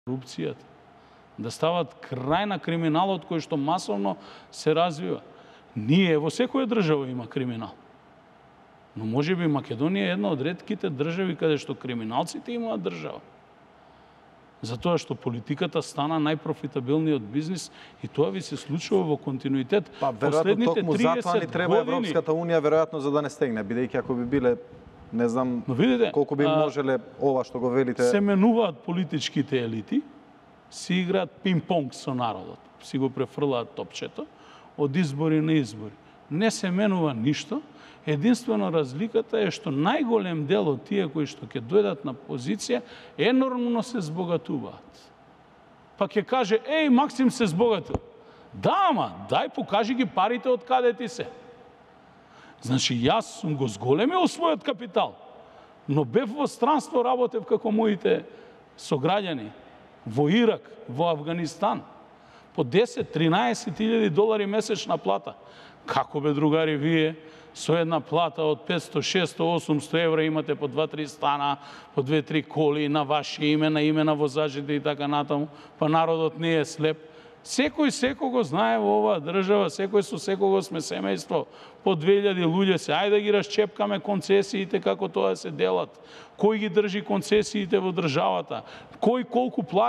корупцијата, да стават крај на криминалот кој што масовно се развива. Ние во секоја држава има криминал. Но можеби Македонија е една од ретките држави каде што криминалците имаат држава. Затоа што политиката стана најпрофитабилниот бизнис и тоа ви се случува во континуитет. Па веројатно токму затоа ни треба Европската унија веројатно за да не стегне, бидејќи ако би биле не знам колку би можеле ова што го велите. Се менуваат политичките елити, си играат пинг-понг со народот, си го префрлаат топчето од избори на избори. Не се менува ништо. Единствено разликата е што најголем дел од тие кои што ќе дојдат на позиција енормно се збогатуваат. Па ќе каже, еј, Максим се збогатил. Да, ама, дај покажи ги парите од каде ти се. Значи, јас сум го зголемил својот капитал, но бев во странство, работев како моите сограѓани во Ирак, во Авганистан, по 10-13 илјади долари месечна плата. Како бе, другари, вие со една плата од 500, 600, 800 евра имате по 2-3 стана, по 2-3 коли на ваше име, на име на возачите и така натаму, па народот не е слеп. Секој секого знае во оваа држава, секој со секого сме семејство, по 2000 луѓе се, ајде да ги расчепкаме концесиите како тоа се делат, кој ги држи концесиите во државата, кој колку плати.